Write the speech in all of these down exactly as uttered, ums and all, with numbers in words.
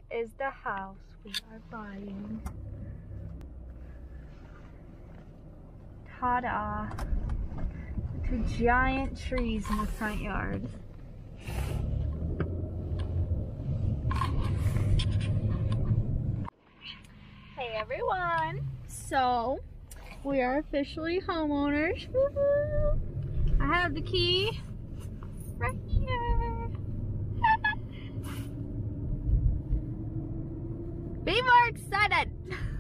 is the house we are buying. Ta-da! Two giant trees in the front yard. Hey everyone! So, we are officially homeowners. Woo-hoo. I have the key right here. Be more excited!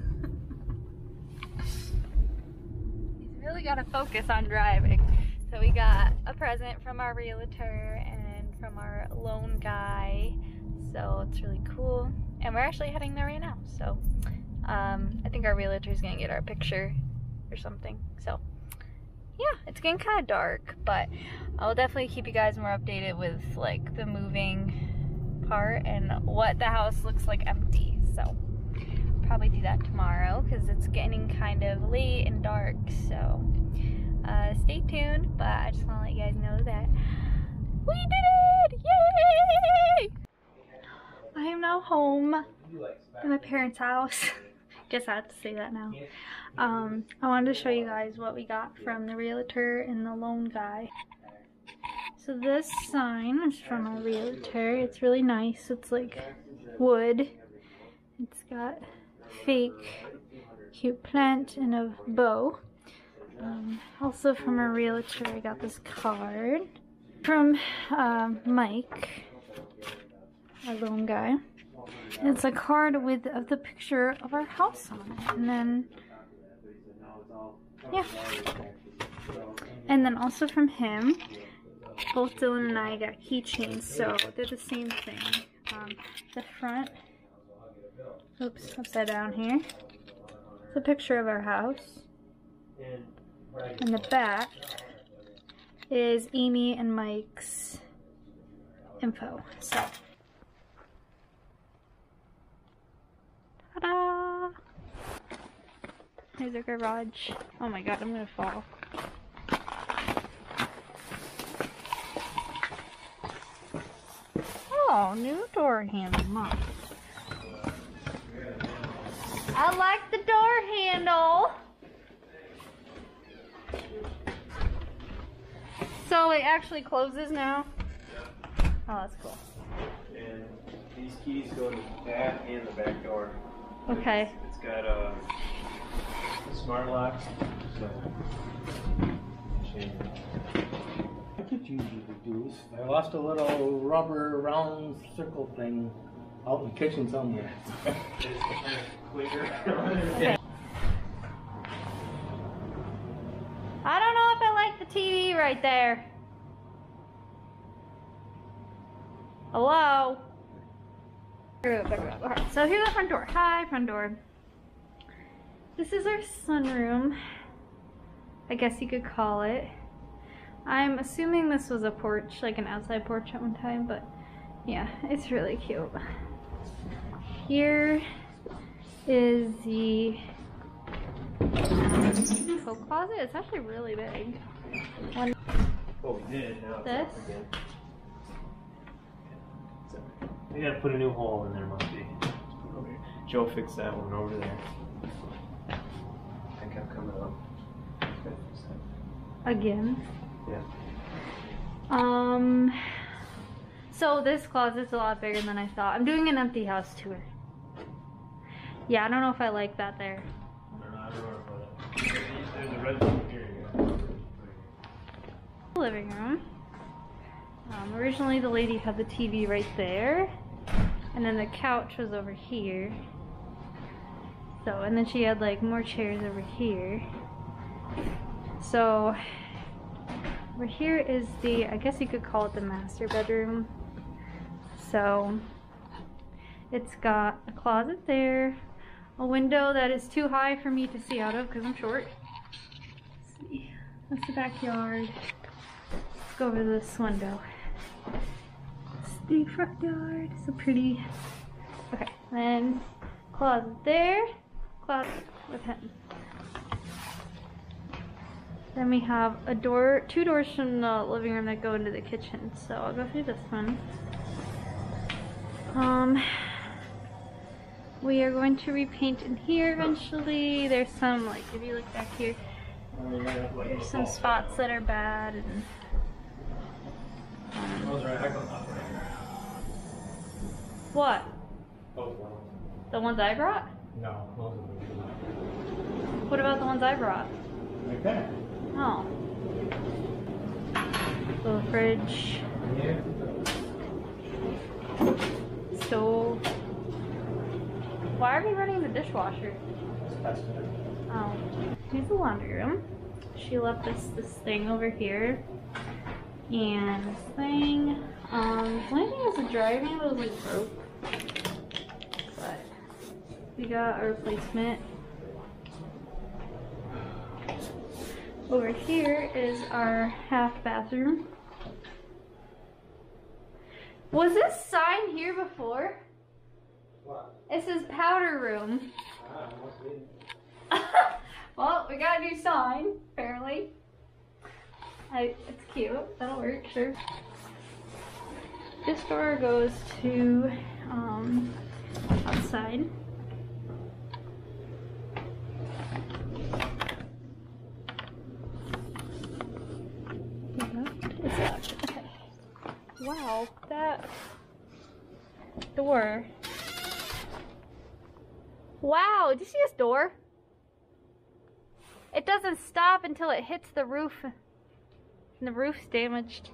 He's really got to focus on driving. So we got a present from our realtor and from our loan guy. So it's really cool. And we're actually heading there right now. So um, I think our realtor is going to get our picture or something. So yeah, it's getting kind of dark, but I'll definitely keep you guys more updated with like the moving part and what the house looks like empty. So probably do that tomorrow because it's getting kind of late and dark. So uh, stay tuned, but I just want to let you guys know that we did it! Yay! I am now home at my parents' house. Guess I have to say that now. Um, I wanted to show you guys what we got from the realtor and the loan guy. So this sign is from a realtor. It's really nice. It's like wood. It's got fake cute plant and a bow. Um, also from a realtor, I got this card from uh, Mike, our loan guy. And it's a card with of the picture of our house on it. And then, yeah. And then also from him, both Dylan and I got keychains, so they're the same thing. Um, the front, oops, upside down here. It's a picture of our house. And the back is Amy and Mike's info. So, ta-da! Here's our garage. Oh my god, I'm gonna fall. Oh, new door handle, Mom. I like the door handle. So it actually closes now? Oh, that's cool. And these keys go to the back and the back door. Okay. It's, it's got a, a smart lock. So, I could usually do this. I lost a little rubber round circle thing out in the kitchen somewhere. it's kind of quicker. Okay. I don't know if I like the T V right there. Hello? So here's the front door. Hi, front door. This is our sunroom, I guess you could call it. I'm assuming this was a porch, like an outside porch at one time, but yeah, it's really cute. Here is the coat closet. It's actually really big. One Oh, we did. Now it's this. up again. We gotta put a new hole in there, must be. Okay. Joe fixed that one over there. I kept coming up. Again. Yeah. Um. So this closet's a lot bigger than I thought. I'm doing an empty house tour. Yeah, I don't know if I like that there. I don't know, I don't know about it. There's a red one here. Living room. Um, originally the lady had the T V right there, and then the couch was over here. So, and then she had like more chairs over here. So, over here is the, I guess you could call it the master bedroom. So, it's got a closet there, a window that is too high for me to see out of because I'm short. Let's see, that's the backyard. Let's go over to this window. It's the front yard, so pretty. Okay, then closet there, closet with him. Then we have a door, two doors from the living room that go into the kitchen. So I'll go through this one. Um, We are going to repaint in here eventually. There's some, like, if you look back here, there's some spots that are bad. And, um, Those are a heck of a lot. what? Those ones. The ones I brought? No, those are What about the ones I brought? like that. Oh. Little fridge, Yeah. stove. Why are we running the dishwasher? That's good. Oh. Here's the laundry room. She left us this thing over here. And this thing. Um, the only thing is the dryer handle is like broke. But we got a replacement. Over here is our half bathroom. Was this sign here before? What? It says powder room. Ah, must be. Well, we got a new sign, apparently. I, it's cute. That'll work, sure. This door goes to um, outside. It's locked. Okay. Wow, that door. Wow, did you see this door? It doesn't stop until it hits the roof. And the roof's damaged.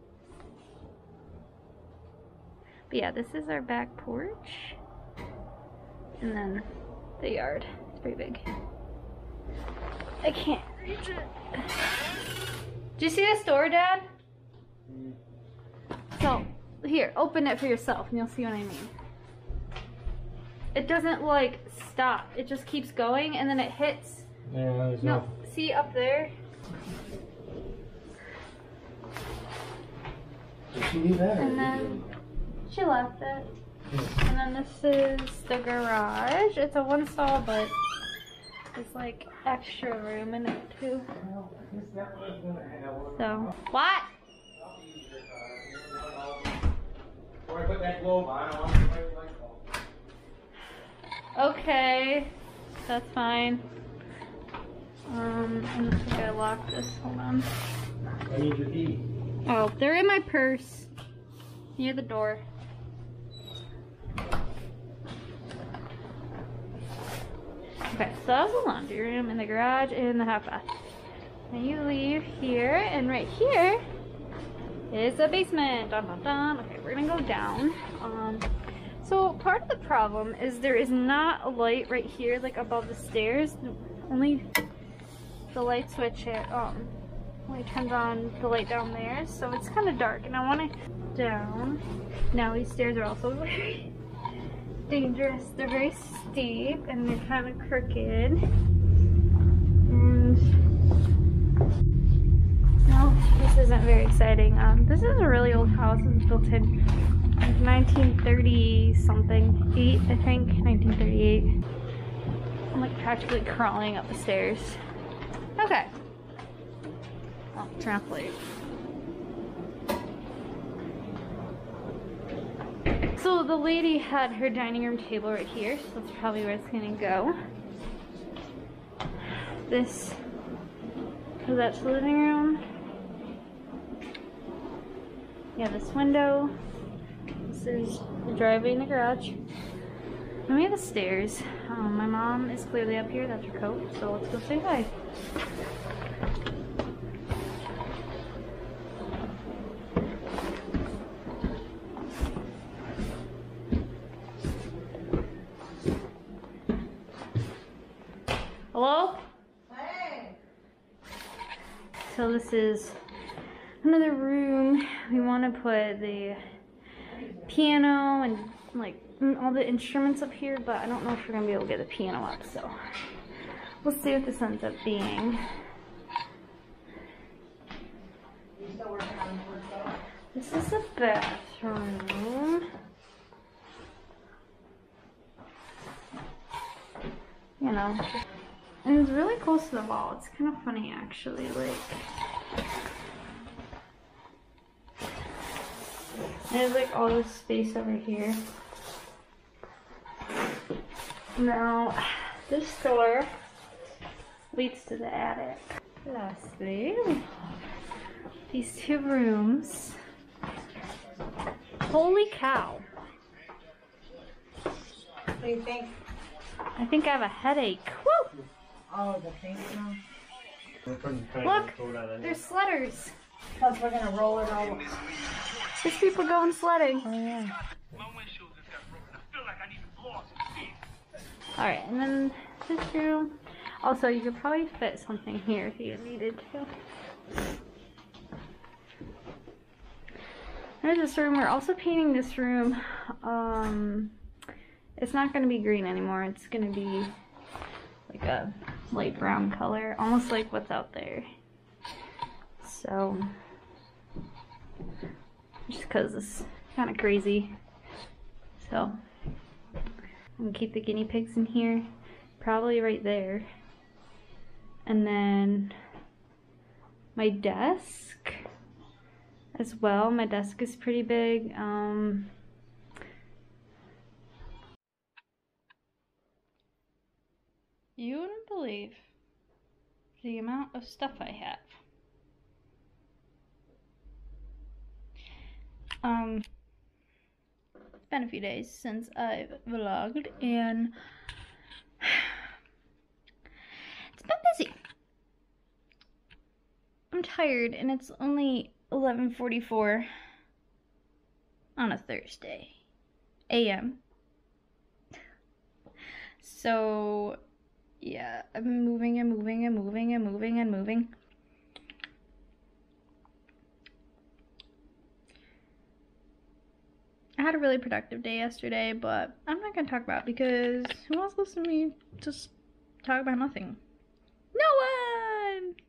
But yeah, this is our back porch. And then the yard. It's pretty big. I can't reach it. Did you see this door, Dad? Mm. So, here, open it for yourself and you'll see what I mean. It doesn't like stop. It just keeps going and then it hits. Yeah, there's No, no. see up there? Did she leave that? or And did then she left it. And then this is the garage. It's a one stall, but there's like extra room in it too. Well, I guess that was gonna have one. So, what? I'll use your car. Before I put that globe on, I want to play with my phone. Okay, that's fine. Um, I'm just gonna lock this. Hold on. I need your key. Oh, they're in my purse near the door. Okay, so that was the laundry room and the garage and the half bath. And you leave here, and right here is the basement. Dun, dun, dun. Okay, we're gonna go down. Um, so part of the problem is there is not a light right here, like above the stairs. Only the light switch it um only turns on the light down there, so it's kind of dark. And I want it down. Now these stairs are also very dangerous. They're very steep and they're kind of crooked. And no, this isn't very exciting. Um, this is a really old house. It was built in like nineteen thirty something, eight I think, nineteen thirty-eight. I'm like practically crawling up the stairs. Okay. Oh, turn off the light. So the lady had her dining room table right here, so that's probably where it's gonna go. This goes out to the living room. Yeah, this window. This is the driveway and the garage. And we have the stairs. Um, my mom is clearly up here, that's her coat, so let's go say hi. Hello? Hey. So this is another room. We want to put the piano and like all the instruments up here, but I don't know if we're gonna be able to get the piano up, so we'll see what this ends up being. You still working on the wood stuff? This is the bathroom. You know, and it's really close to the wall. It's kind of funny actually, like there's like all this space over here. Now, this door leads to the attic. Lastly, these two rooms. Holy cow. What do you think? I think I have a headache. Woo! Oh, the paint now? Look, there's sledders. Plus we're gonna roll it all. There's people going sledding. Oh yeah. Alright, and then this room. Also, you could probably fit something here if you needed to. There's this room. We're also painting this room. Um, it's not going to be green anymore. It's going to be like a light brown color, almost like what's out there. So, just because it's kind of crazy. So, I'm going to keep the guinea pigs in here, probably right there. And then my desk as well. My desk is pretty big. Um, you wouldn't believe the amount of stuff I have. Um, it's been a few days since I've vlogged, and it's been busy. I'm tired, and it's only eleven forty-four on a Thursday A M So, yeah, I've been moving and moving and moving and moving and moving. I had a really productive day yesterday, but I'm not going to talk about it because who wants to listen to me just talk about nothing? No one!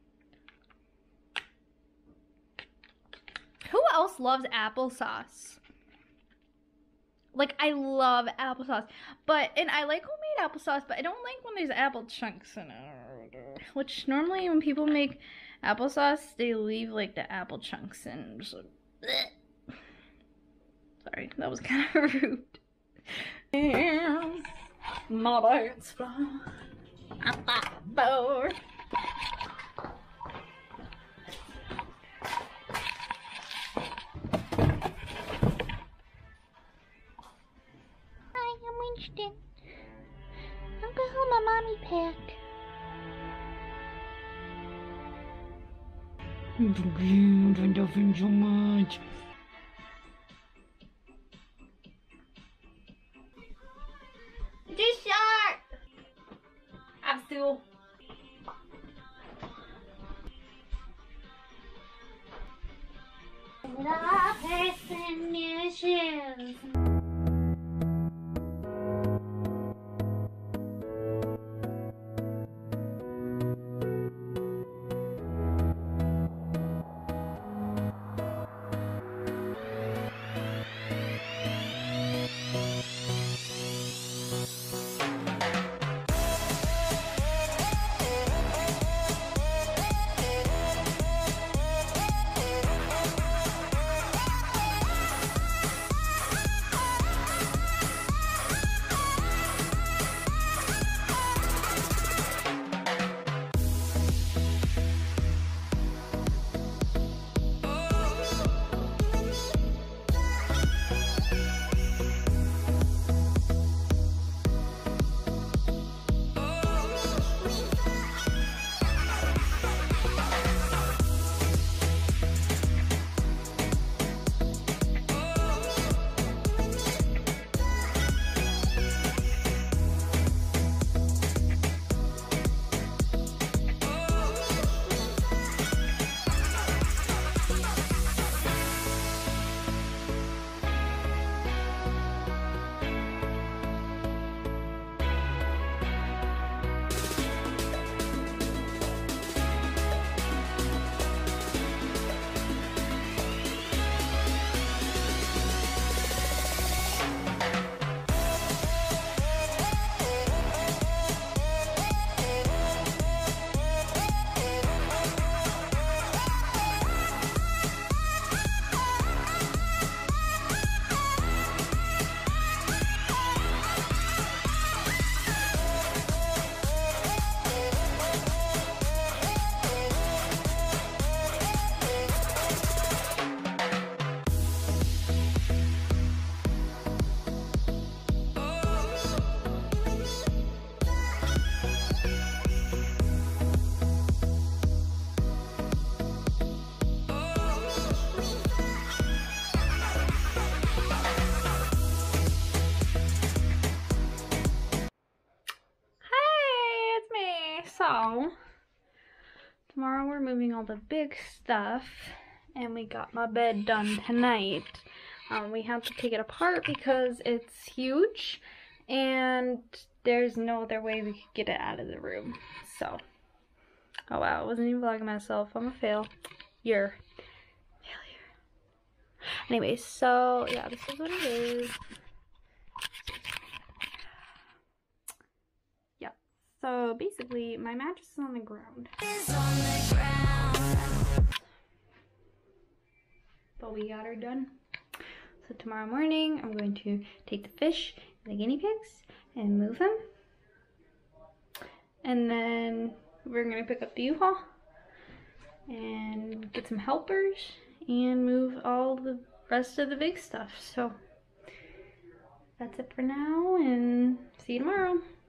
Who else loves applesauce? Like, I love applesauce, but, and I like homemade applesauce, but I don't like when there's apple chunks in it. Which, normally when people make applesauce, they leave, like, the apple chunks in. Just like, bleh. Sorry, that was kind of rude. My birds fly at that board. Winston. I'm gonna hold my mommy pack. I love him so much. Too short. I'm still. Love person new shoes. so tomorrow we're moving all the big stuff, and we got my bed done tonight. Um, we have to take it apart because it's huge, and there's no other way we could get it out of the room. So, oh wow, I wasn't even vlogging myself. I'm a fail. You're a failure. Anyway, so yeah, this is what it is. Yeah. So basically, my mattress is on the ground. But we got her done. So tomorrow morning, I'm going to take the fish and the guinea pigs and move them. And then we're gonna pick up the U-Haul and get some helpers and move all the rest of the big stuff. So that's it for now, and see you tomorrow.